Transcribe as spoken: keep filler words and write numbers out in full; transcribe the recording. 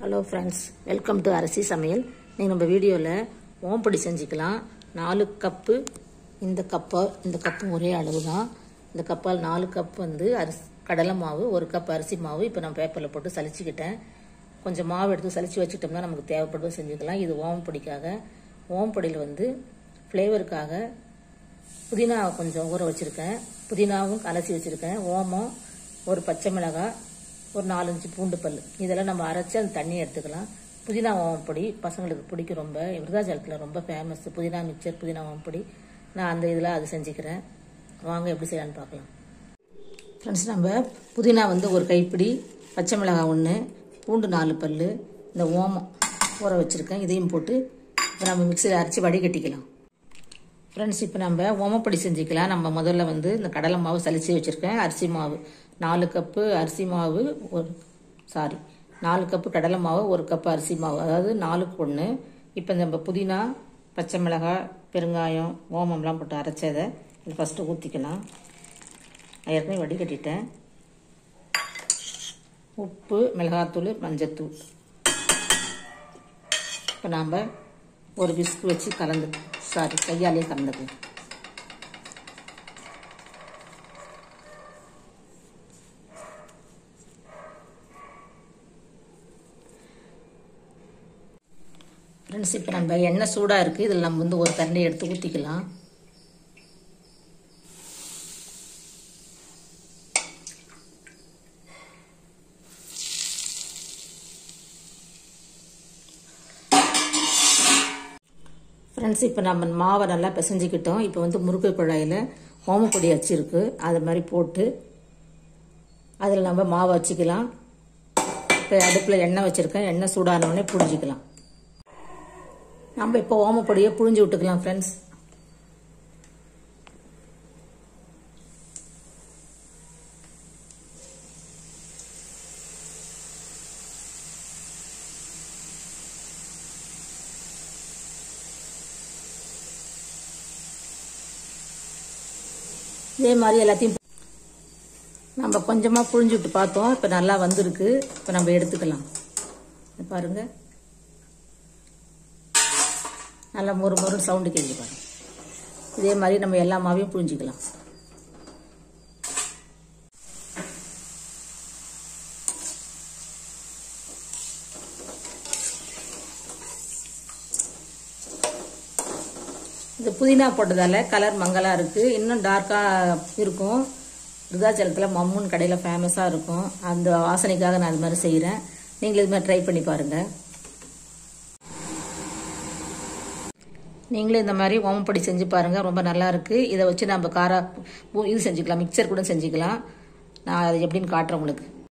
Hello friends, welcome to அரிசி சமையல். நீங்கள் நம்ம வீடியோவில் ஓம்பொடி செஞ்சுக்கலாம். நாலு கப்பு இந்த கப்பா இந்த கப்பும் ஒரே அளவு தான். இந்த கப்பால் நாலு கப் வந்து அரிசி கடலை மாவு, ஒரு கப் அரிசி மாவு இப்போ நான் பேப்பரில் போட்டு சலிச்சுக்கிட்டேன். கொஞ்சம் மாவு எடுத்து சலிச்சு வச்சுட்டோம்னா நமக்கு தேவைப்படும் செஞ்சுக்கலாம். இது ஓம்பொடிக்காக. ஓம்பொடியில் வந்து ஃப்ளேவருக்காக புதினா கொஞ்சம் ஊற வச்சுருக்கேன். புதினாவும் அலசி வச்சுருக்கேன். ஓமம், ஒரு பச்சை மிளகாய், ஒரு நாலஞ்சு பூண்டு பல், இதெல்லாம் நம்ம அரைச்சி அந்த தண்ணியை எடுத்துக்கலாம். புதினா ஓமப்பொடி பசங்களுக்கு பிடிக்கும். ரொம்ப விருதாச்சலத்தில் ரொம்ப ஃபேமஸ் புதினா மிக்சர், புதினா ஓமப்பொடி. நான் அந்த இதில் அது செஞ்சுக்கிறேன். வாங்க எப்படி செய்யலான்னு பார்க்கலாம். ஃப்ரெண்ட்ஸ், நம்ம புதினா வந்து ஒரு கைப்பிடி, பச்சை மிளகாய் ஒன்று, பூண்டு நாலு பல், இந்த ஓமம் ஊற வச்சுருக்கேன். இதையும் போட்டு இப்போ நம்ம மிக்சியில் அரைச்சி வடிகட்டிக்கலாம். ஃப்ரெண்ட்ஸ், இப்போ நம்ம ஓமப்பொடி செஞ்சுக்கலாம். நம்ம முதல்ல வந்து இந்த கடலை மாவு சலிச்சு வச்சுருக்கேன். அரிசி மாவு நாலு கப்பு அரிசி மாவு, ஒரு சாரி நாலு கப்பு கடலை மாவு, ஒரு கப்பு அரிசி மாவு, அதாவது நாலுக்கு ஒன்று. இப்போ நம்ம புதினா, பச்சை மிளகாய், பெருங்காயம், ஓமம்லாம் போட்டு அரைச்சதை இது ஃபஸ்ட்டு ஊற்றிக்கலாம். ஏற்கனவே வடிகட்டிட்டேன். உப்பு, மிளகாத்தூள், மஞ்சத்தூள். இப்போ நாம் ஒரு விஸ்க் வச்சு கலந்து சாரி கையாலே கலந்துக்கலாம். ஃப்ரெண்ட்ஸ், இப்போ நம்ம எண்ணெய் சூடாக இருக்குது. இதில் நம்ம வந்து ஒரு கரண்டி எடுத்து ஊற்றிக்கலாம். ஃப்ரெண்ட்ஸ், இப்போ நம்ம மாவை நல்லா பிசைஞ்சிக்கிட்டோம். இப்போ வந்து முறுக்கு குழாயில் ஓமப்பொடி வச்சுருக்கு, அது மாதிரி போட்டு அதில் நம்ம மாவை வச்சுக்கலாம். இப்போ அடுப்பில் எண்ணெய் வச்சுருக்கேன். எண்ணெய் சூடானோடனே புழிஞ்சிக்கலாம். நம்ம இப்போ ஓமப்பொடியை புழிஞ்சு விட்டுக்கலாம். ஃப்ரெண்ட்ஸ், இதே மாதிரி எல்லாத்தையும் நம்ம கொஞ்சமாக புழிஞ்சு விட்டு பார்த்தோம். இப்போ நல்லா வந்திருக்கு. இப்போ நம்ம எடுத்துக்கலாம். பாருங்க, நல்லா மொறு மொறு சவுண்டு கேட்குது பாருங்க. இதே மாதிரி நம்ம எல்லா மாவையும் புழிஞ்சிக்கலாம். இந்த புதினா போட்டதால கலர் மங்கலாக இருக்குது. இன்னும் டார்க்காக இருக்கும். விருதாச்சலத்தில் மம்முன்னு கடையில் ஃபேமஸாக இருக்கும். அந்த வாசனைக்காக நான் இது மாதிரி செய்கிறேன். நீங்களும் இது மாதிரி ட்ரை பண்ணி பாருங்கள். நீங்களும் இந்த மாதிரி ஓமப்பொடி செஞ்சு பாருங்கள். ரொம்ப நல்லா இருக்குது. இதை வச்சு நம்ம காரா இது செஞ்சுக்கலாம், மிக்சர் கூட செஞ்சுக்கலாம். நான் அது எப்படின்னு காட்டுறேன் உங்களுக்கு.